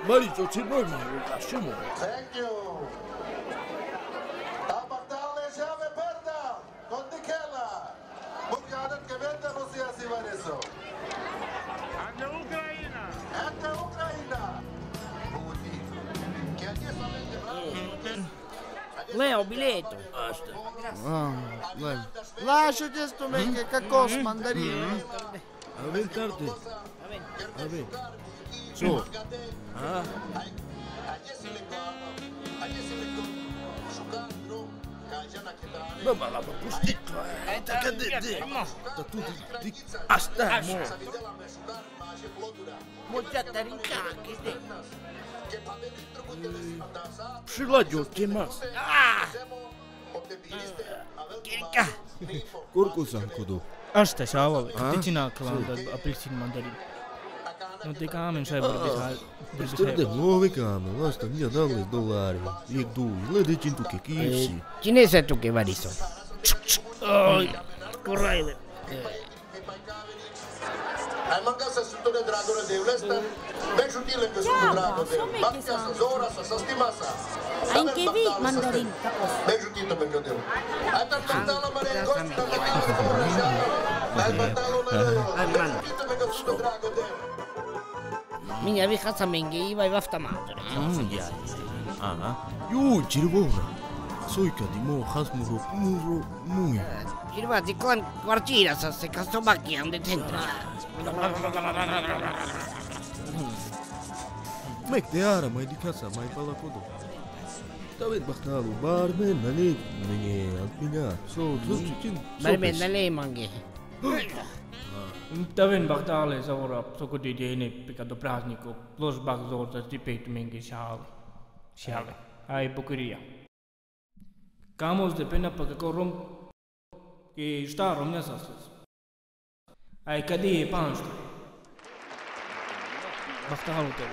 Marito, ti vuoi mai lasciamo? Thank you. Abartale chave perda. Con Nikela. Bulgarat che vende Russia si va adesso. Anche Ucraina. Anche Ucraina. Putin. Che adesso vende bravo. Leo, biletto. Basta. Lasciati sto che cacos mandarino. Avem carte. Avem. So. Ah. Mamma la pusticca. Cadete. Da tutti. Asta mo. Mulțată rincache de. Приладил Тимас. Кирка. Куркусан куду. Asta šāva, ticina kalanda apelsīnu mandarīnu. Nu te kāmen šai var bez Sturde nuove came, basta mia $10. E due, le decento che chi Cine sei tu che va di so? Corraile. Hai mancato a tutto il drago del Devlesta? Ben giudile che sono drago del Macchia, Sazora, Sastimasa. Anche vi mandarin tapos. Ben giudito perché devo. Hai tanto la marea costa, hai pantalone. Ben giudito perché sono drago del. Minha vieja também iba e vai ficar mal. Ю, червона. Сойка димо хасмуро муи. Irva di clan quartiera se casto macchia onde centra. Мек те ара, май ди каса, май пала кодо. Тавет бахталу, бармен, нали, мне от меня. Со, чин. Barmen lei mangi. Тавен бахтале завора сокоти дене пикадо празнику. Плош бах зорта стипейт менги шале. Ай покрия. Камоз де пена пакакором que está romnasas. Ai cadê pansta? Bachtal te.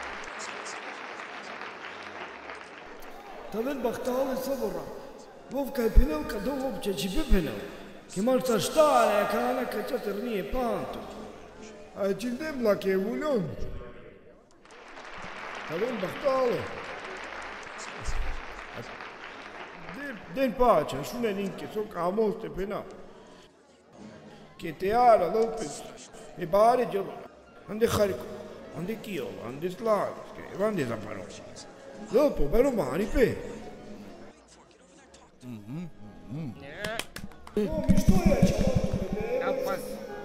Tavel bachtal sabora. Vov kai penel kado vov chechipe penel. Que mal sta e kana ka chaterni panto. Ai chindem la que vulon. Tavel bachtal. Den pace, šune ninke, so kamos te pena. Che te ara Lopez, e bare giova, ande Kharkov, ande Kiev, ande Slavsk, ande Zaporozhye. Lopo, pero mani pe. Oh, mi sto я Apas.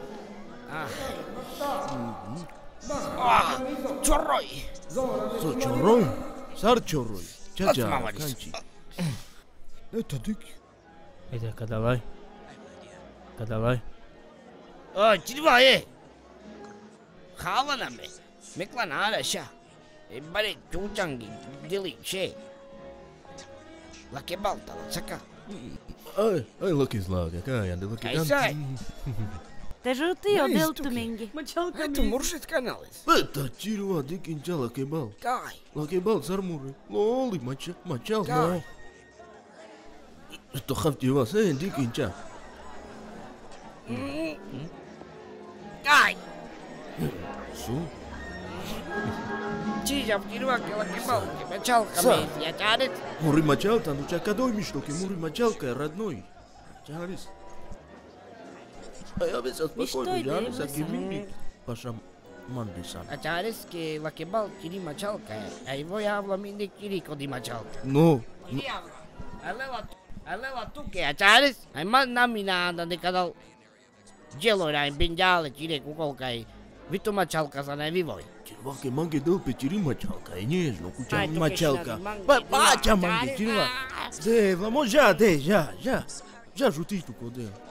Чорой. Со чорой? Сар чорой. Чача, канчи. Это дик. Это кадавай. Кадавай. О, чидвае. Хавана ме. Мекланара ша. E bare чучанги дили че. Лаке балта, сака. Ai laki slaga, kai ande laki Ai sai. Te žuti o deltu mingi. Tu muršit kanālis. Это чирва дикин чала кебал. Kai. Лакебал сармуры. Лоли мачал, но. Это хавти вас, дикин ча. Kai. Су? Чижа втирва ke лаке балки. Мачалка ме, я чарит. Мури мачалта, ну чакадой миштоки, мури мачалка родной. Чарис. А я без спокойно, Чарис, а гимми. Паша Мандисан. A čares ke lake bal kiri machалка. Ai voi habla minde kiri kodi machалка. No. Alela tu ke a čares. Ai man namina anda de kadal. Gelo ra in binjale kire kukolkai. Vitu machалка sa na vivoi. Чирва ке манге дел печери мачалка, и нежно, куча мачалка. Бача манге, чирва. Дева, може, já, жути туко, де.